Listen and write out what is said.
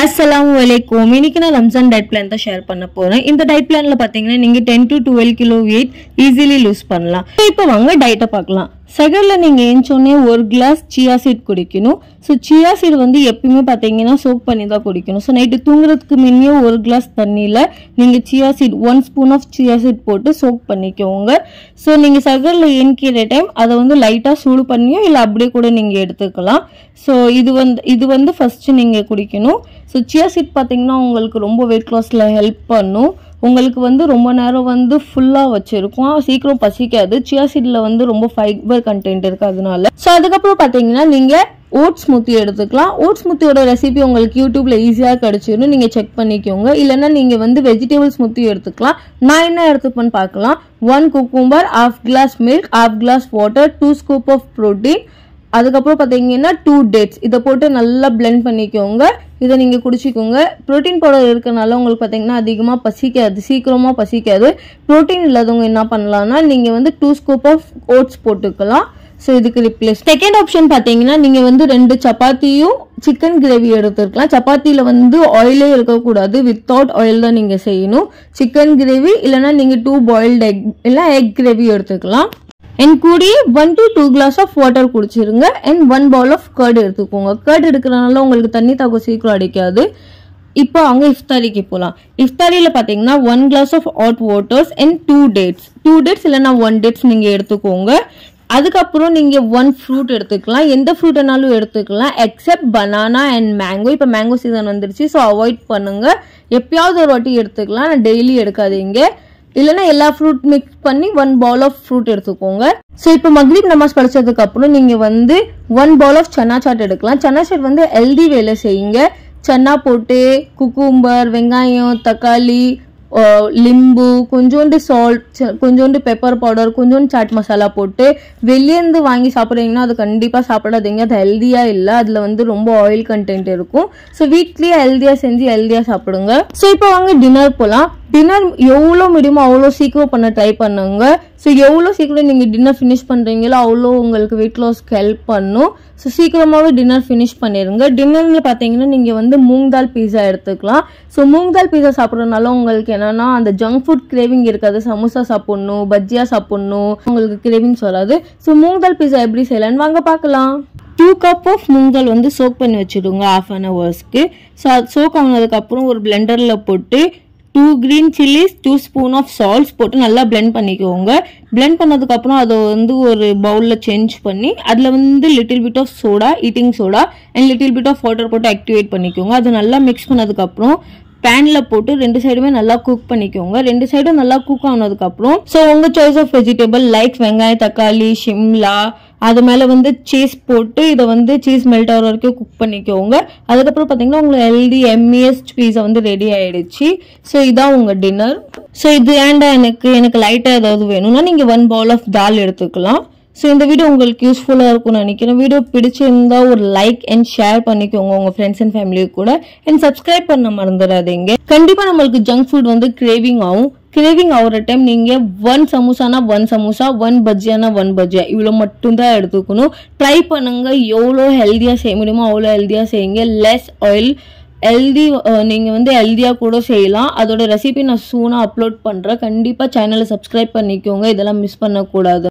Assalamualaikum. இன்னைக்கு நான் Ramzan diet plan தான் ஷேர் பண்ண போறேன். இந்த டயட் பிளான்ல பாத்தீங்கன்னா நீங்க 10 to 12 kg weight easily lose பண்ணலாம். இப்போ வாங்க டயட்டை பார்க்கலாம். சகல்ல நீங்க ஏஞ்சோனே ஒரு கிளாஸ் சியா சீட் குடிக்கணும். ஸோ சியா சீட் வந்து எப்பயுமே பார்த்தீங்கன்னா சோக் பண்ணி தான் குடிக்கணும். ஸோ நைட்டு தூங்குறதுக்கு முன்னே ஒரு கிளாஸ் தண்ணியில் நீங்கள் chia seed 1 spoon of chia seed போட்டு சோக் பண்ணிக்கோங்க. ஸோ நீங்கள் சகல்ல ஏன்கிற டைம் அதை வந்து லைட்டாக சூடு பண்ணியோ இல்லை அப்படியே கூட நீங்கள் எடுத்துக்கலாம். ஸோ இது வந்து ஃபர்ஸ்ட் நீங்கள் குடிக்கணும். ஸோ சியா சீட் பார்த்தீங்கன்னா உங்களுக்கு ரொம்ப வெயிட் லாஸில் ஹெல்ப் பண்ணும். உங்களுக்கு வந்து ரொம்ப நேரம் வந்து ஃபுல்லாக வச்சிருக்கும், சீக்கிரம் பசிக்காது. சியா சீட்ல வந்து ரொம்ப ஃபைபர் கண்டென்ட் இருக்கு அதனால. ஸோ அதுக்கப்புறம் பார்த்தீங்கன்னா நீங்கள் ஓட்ஸ் ஸ்மூத்தி எடுத்துக்கலாம். ஓட்ஸ் ஸ்மூத்தியோட ரெசிபி உங்களுக்கு யூடியூப்ல ஈஸியாக கிடைச்சிடும், நீங்கள் செக் பண்ணிக்கோங்க. இல்லைன்னா நீங்கள் வந்து வெஜிடபிள் ஸ்மூத்தி எடுத்துக்கலாம். நான் என்ன எடுத்துப்பேன்னு பார்க்கலாம். 1 cucumber, 1/2 glass milk, 1/2 glass water, 2 scoop of protein, அதுக்கப்புறம் பார்த்தீங்கன்னா 2 dates. இதை போட்டு நல்லா பிளெண்ட் பண்ணிக்கோங்க. இதை நீங்கள் குடிச்சிக்கோங்க. ப்ரோட்டீன் பவுடர் இருக்கனால உங்களுக்கு பார்த்தீங்கன்னா அதிகமாக பசிக்காது, சீக்கிரமாக பசிக்காது. ப்ரோட்டீன் இல்லாதவங்க என்ன பண்ணலாம்னா நீங்கள் வந்து 2 scoop ஆஃப் ஓட்ஸ் போட்டுக்கலாம். ஸோ இதுக்கு ரிப்ளேஸ் செகண்ட் ஆப்ஷன் பார்த்தீங்கன்னா நீங்கள் வந்து 2 சப்பாத்தியும் சிக்கன் கிரேவி எடுத்துருக்கலாம். சப்பாத்தியில் வந்து ஆயிலே இருக்கக்கூடாது, வித்தவுட் ஆயில் தான் நீங்கள் செய்யணும். சிக்கன் கிரேவி இல்லைன்னா நீங்கள் 2 பாயில்டு எக் இல்லை எக் கிரேவி எடுத்துக்கலாம். அண்ட் கூடிய 1 to 2 glass ஆஃப் வாட்டர் குடிச்சிருங்க. அண்ட் 1 bowl ஆஃப் கர்ட் எடுத்துக்கோங்க. கர்ட் எடுக்கிறனால உங்களுக்கு தண்ணி தாக்கம் சீக்கிரம் அடிக்காது. இப்போ அவங்க இஃப்தாரிக்கு போகலாம். இஃப்தாரியில் பார்த்தீங்கன்னா 1 glass of hot waters and 2 dates இல்லைன்னா 1 dates நீங்கள் எடுத்துக்கோங்க. அதுக்கப்புறம் நீங்கள் 1 ஃப்ரூட் எடுத்துக்கலாம். எந்த ஃப்ரூட்னாலும் எடுத்துக்கலாம் எக்ஸப்ட் பனானா அண்ட் மேங்கோ. இப்போ மேங்கோ சீசன் வந்துருச்சு, ஸோ அவாய்ட் பண்ணுங்க. எப்பயாவது ஒரு வாட்டி எடுத்துக்கலாம், ஆனால் டெய்லி எடுக்காதீங்க. இல்லைன்னா எல்லா ஃப்ரூட் மிக்ஸ் பண்ணி 1 bowl ஆஃப் ஃப்ரூட் எடுத்துக்கோங்க. ஸோ இப்போ மக்ரிப் நமாஸ் படிச்சதுக்கு அப்புறம் நீங்க வந்து 1 bowl ஆஃப் சன்னா சாட் எடுக்கலாம். சன்னா சாட் வந்து ஹெல்தி வேலை செய்யுங்க. சன்னா போட்டு குக்கும்பர், வெங்காயம், தக்காளி, லிம்பு, கொஞ்சோண்டு சால்ட், கொஞ்சோண்டு பெப்பர் பவுடர், கொஞ்சோண்டு சாட் மசாலா போட்டு வெளியேந்து வாங்கி சாப்பிட்றீங்கன்னா அது கண்டிப்பாக சாப்பிடாதீங்க. அது ஹெல்தியாக இல்லை, அதில் வந்து ரொம்ப ஆயில் கண்டென்ட் இருக்கும். ஸோ வீட்லேயே ஹெல்தியாக செஞ்சு ஹெல்தியாக சாப்பிடுங்க. ஸோ இப்போ வாங்க டின்னர் போகலாம். டின்னர் எவ்வளோ முடியுமோ அவ்வளோ சீக்கிரம் பண்ண ட்ரை பண்ணுங்க. ஸோ எவ்வளோ சீக்கிரம் நீங்கள் டின்னர் ஃபினிஷ் பண்ணுறீங்களோ அவ்வளோ உங்களுக்கு வெயிட் லாஸ்க்கு ஹெல்ப் பண்ணும். ஸோ சீக்கிரமாகவே டின்னர் ஃபினிஷ் பண்ணிடுங்க. டின்னரில் பார்த்தீங்கன்னா நீங்கள் வந்து மூங் தால் பீஸா எடுத்துக்கலாம். ஸோ மூங் தால் பீஸா சாப்பிட்றதுனால உங்களுக்கு என்னன்னா அந்த ஜங்க் ஃபுட் கிரேவிங் இருக்காது. சமோசா சாப்பிட்ணும், பஜ்ஜியா சாப்பிட்ணும், உங்களுக்கு கிரேவிங்ஸ் வராது. ஸோ மூங் தால் பீஸா எப்படி செய்யலான்னு வாங்க பார்க்கலாம். 2 cup ஆஃப் மூங் தால் வந்து சோக் பண்ணி வச்சுடுங்க 1/2 hours. ஸோ அது சோக் ஆனதுக்கப்புறம் ஒரு பிளெண்டரில் போட்டு 2 green chilies, 2 spoon of salts போட்டு நல்லா பிளெண்ட் பண்ணிக்கோங்க. பிளெண்ட் பண்ணதுக்கப்புறம் அதை வந்து ஒரு பவுலில் சேஞ்ச் பண்ணி அதில் வந்து little bit of soda, eating soda and little bit of water போட்டு ஆக்டிவேட் பண்ணிக்கோங்க. அதை நல்லா மிக்ஸ் பண்ணதுக்கப்புறம் பேனில் போட்டு 2 சைடுமே நல்லா குக் பண்ணிக்கோங்க. 2 சைடும் நல்லா குக் ஆனதுக்கப்புறம் ஸோ உங்கள் சாய்ஸ் ஆஃப் வெஜிடபிள் லைக் வெங்காயம், தக்காளி, ஷிம்லா, அது மேலே வந்து சீஸ் போட்டு இதை வந்து சீஸ் மெல்ட் ஆகிற வரைக்கும் குக் பண்ணிக்கோங்க. அதுக்கப்புறம் பார்த்தீங்கன்னா உங்களுக்கு ஹெல்தி எம்இஎஸ்ட் பீஸா வந்து ரெடி ஆயிடுச்சு. ஸோ இதான் உங்கள் டின்னர். ஸோ இது ஏண்டா எனக்கு லைட்டாக ஏதாவது வேணும்னா நீங்கள் 1 bowl ஆஃப் தால் எடுத்துக்கலாம். ஸோ இந்த வீடியோ உங்களுக்கு யூஸ்ஃபுல்லாக இருக்கும்னு நினைக்கிறேன். வீடியோ பிடிச்சிருந்தா ஒரு லைக் அண்ட் ஷேர் பண்ணிக்கோங்க உங்கள் ஃப்ரெண்ட்ஸ் அண்ட் ஃபேமிலி கூட. அண்ட் சப்ஸ்கிரைப் பண்ண மறந்துடாதீங்க. கண்டிப்பாக நம்மளுக்கு ஜங்க் ஃபுட் வந்து கிரேவிங் ஆகும். கிரேவிங் ஆகிற டைம் நீங்கள் 1 சமோசானா 1 சமோசா, 1 பஜ்ஜியானா 1 பஜ்ஜியா, இவ்வளோ மட்டும்தான் எடுத்துக்கணும். ட்ரை பண்ணுங்க. எவ்வளோ ஹெல்த்தியாக செய்ய முடியுமோ அவ்வளோ ஹெல்த்தியாக செய்யுங்க. Less oil, healthy. நீங்கள் வந்து ஹெல்த்தியாக கூட செய்யலாம். அதோட ரெசிபி நான் சூனாக அப்லோட் பண்ணுறேன். கண்டிப்பாக சேனலை சப்ஸ்கிரைப் பண்ணிக்கோங்க, இதெல்லாம் மிஸ் பண்ணக்கூடாது.